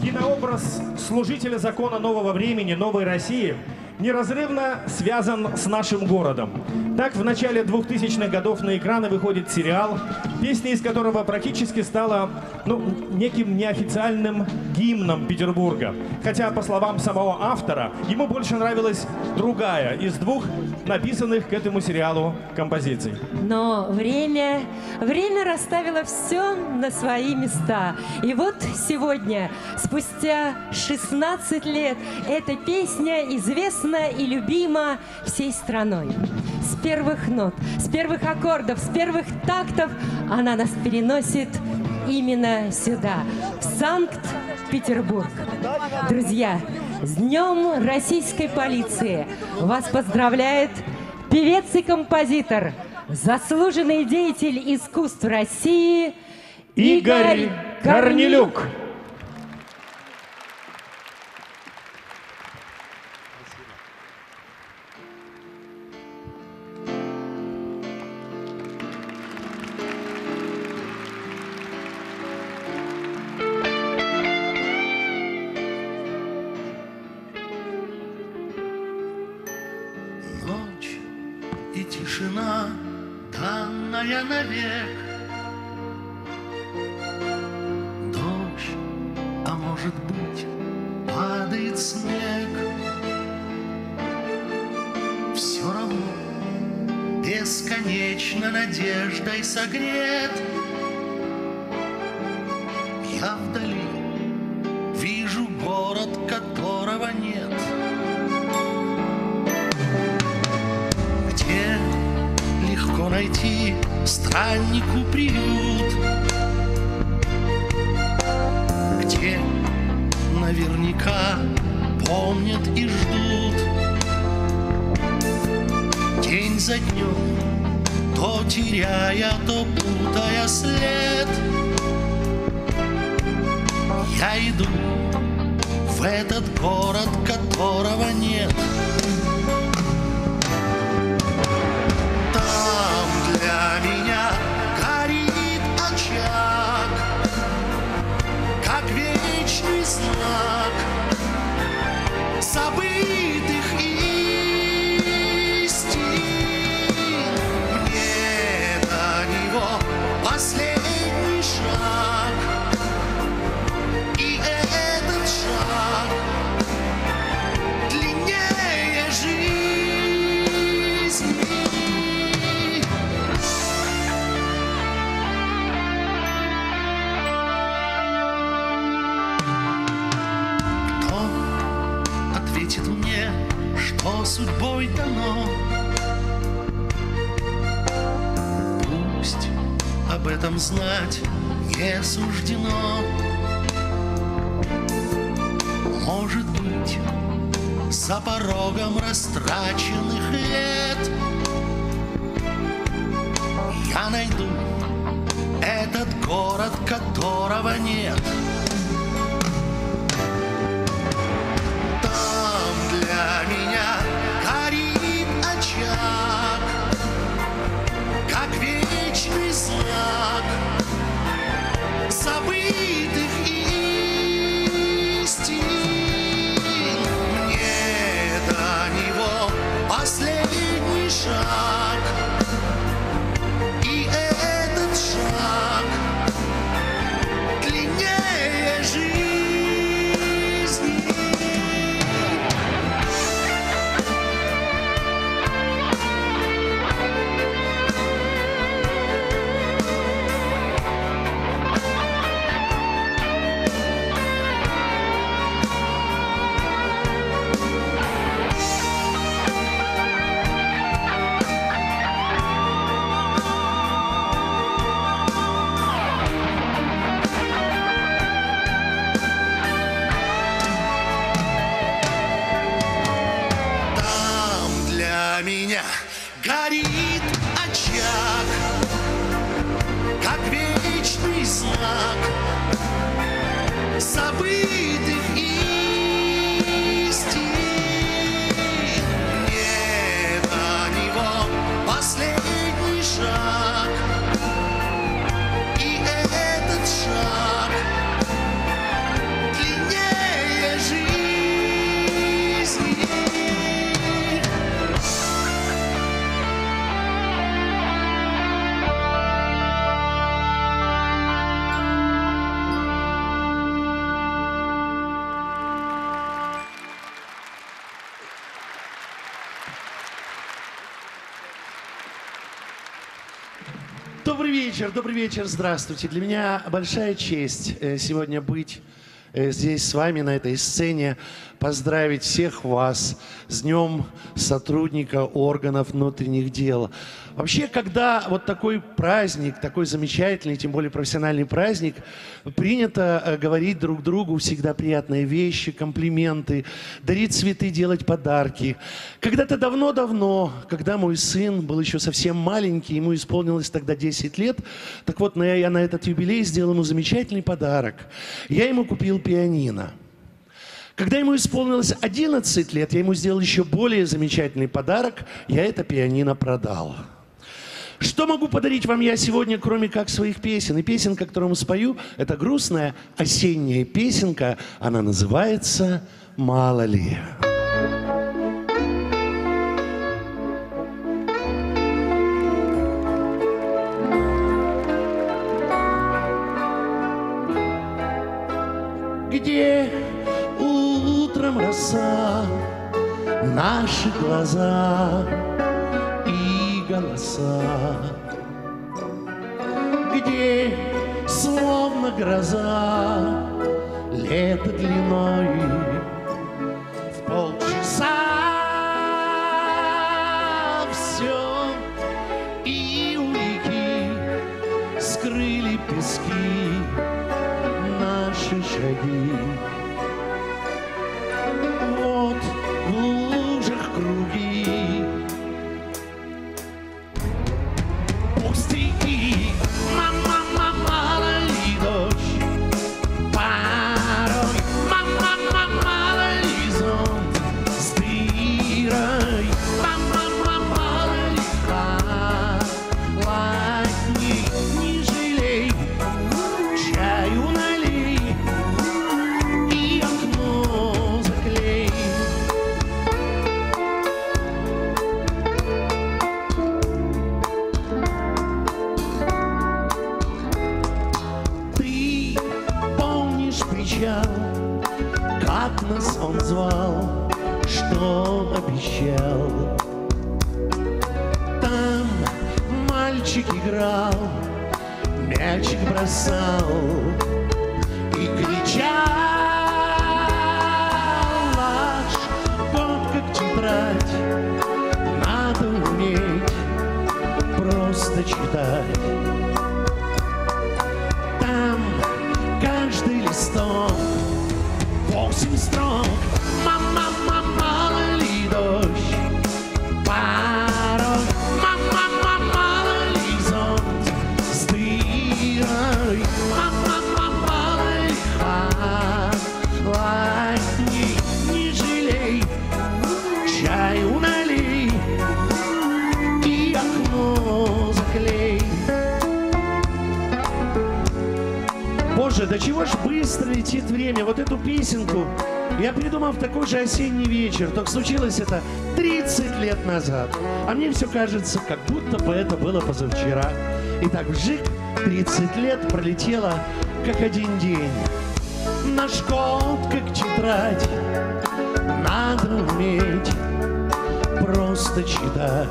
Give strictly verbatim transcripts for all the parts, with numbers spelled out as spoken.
Кинообраз служителя закона нового времени, новой России неразрывно связан с нашим городом. Так, в начале двухтысячных годов на экраны выходит сериал, песня из которого практически стала ну, неким неофициальным гимном Петербурга. Хотя, по словам самого автора, ему больше нравилась другая из двух написанных к этому сериалу композиций. Но время, время расставило все на свои места. И вот сегодня, спустя шестнадцать лет, эта песня известна и любима всей страной. С первых нот, с первых аккордов, с первых тактов она нас переносит именно сюда, в Санкт-Петербург. Друзья, с Днем Российской полиции вас поздравляет певец и композитор, заслуженный деятель искусств России Игорь Корнелюк. Тишина, данная навек. Дождь, а может быть, падает снег. Все равно бесконечно надеждой согрет. Я вдали вижу город, которого нет. Легко найти страннику приют, где наверняка помнят и ждут. День за днем, то теряя, то путая след, я иду в этот город, которого нет. Для меня горит очаг, как вечный знак забытых истин. Мне до него последний шаг, и этот шаг длиннее жизни. Что судьбой дано, пусть об этом знать не суждено. Может быть, за порогом растраченных лет я найду этот город, которого нет. Для меня горит очаг, как вечный знак забытых истин. Мне до него последний шаг, и этот шаг длиннее жизни. Меня горит очаг, как вечный знак забытых истин. Мне до него последний шаг, и этот шаг длиннее Добрый вечер, добрый вечер, здравствуйте. Для меня большая честь сегодня быть здесь с вами, на этой сцене, поздравить всех вас с Днем сотрудника органов внутренних дел. Вообще, когда вот такой праздник, такой замечательный, тем более профессиональный праздник, принято говорить друг другу всегда приятные вещи, комплименты, дарить цветы, делать подарки. Когда-то давно-давно, когда мой сын был еще совсем маленький, ему исполнилось тогда десять лет, так вот, я на этот юбилей сделал ему замечательный подарок. Я ему купил пианино. Когда ему исполнилось одиннадцать лет, я ему сделал еще более замечательный подарок. Я это пианино продал. Что могу подарить вам я сегодня, кроме как своих песен? И песенка, которую спою, это грустная осенняя песенка. Она называется «Мало ли». Где утром роса, наши глаза и голоса, где словно гроза лето длиной в полчаса все, и улики скрыли пески, наши шаги. Вот в лужах круги, пустяки, мама, мама, мало ли дождь, порой, мама, мама, мало ли зонт с дырой, мама, мама, мало ли холодней, не жалей, чаю налей и окно заклей. Ты помнишь причал, как нас он звал, что обещал? Там мальчик играл, мячик бросал и кричал: наш год как тетрадь, надо уметь просто читать. Там каждый листок восемь строк, мама, мама, мало ли дождь, порой, мама, мама, мало ли зонт с дырой, мама, мама, мало ли холодней, не жалей, чаю налей и окно заклей. Боже, до чего ж быстро летит время. Вот эту песенку я придумал в такой же осенний вечер. Только случилось это тридцать лет назад. А мне все кажется, как будто бы это было позавчера. И так вжик, тридцать лет пролетело, как один день. Наш год как тетрадь, надо уметь просто читать.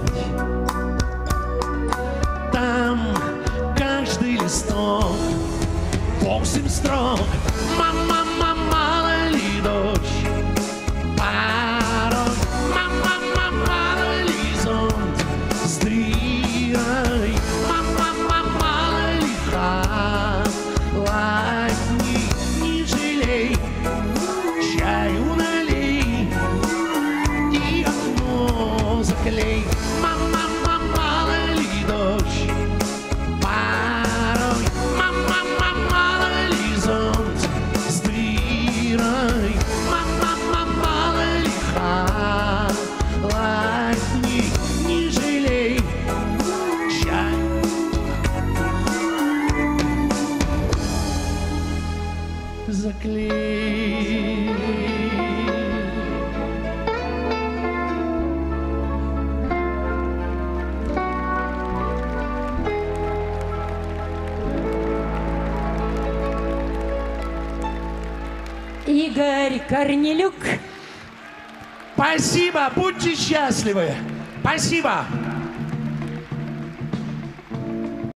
Там каждый листок восемь строк, мама, мама, мало ли дождь, порой, мама, мама, мало ли зонт с дырой, мама, мама, мало ли холодней, не жалей, чаю налей и окно заклей, мама, мама, мало ли дождь, порой, мама, мама, мало ли зонт с дырой, мама, мама, мало ли холодней, не жалей, чай. Заклей. Игорь Корнелюк. Спасибо, будьте счастливы. Спасибо.